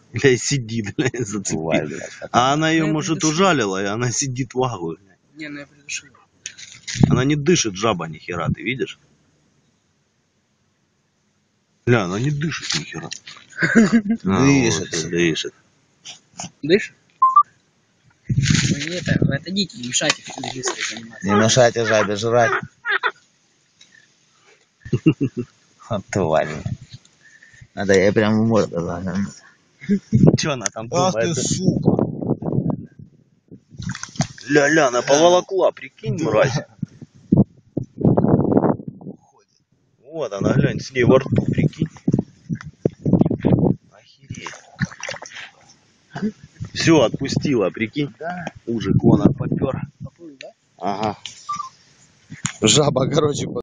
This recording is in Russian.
Бля, сидит, бля, зацепил. А она ее, может, ужалила, и она сидит в агу. Не, ну я придушил. Она не дышит, жаба, нихера, ты видишь? Бля, она не дышит, нихера. Дышит. Дышит. Дышит? Вы отойдите, не мешайте физической заниматься. Не мешайте жабе жрать. Тварь. Надо ей прям в морду заглянуть. Че она там Ах ты, думает? сука. Ля-ля, она поволокла, прикинь, мразь. Вот она, глянь, с ней во рту, прикинь. Охереть. Все, отпустила, прикинь. Да. Ужик, вон он попер. Поплыл, да? Ага. Жаба, короче,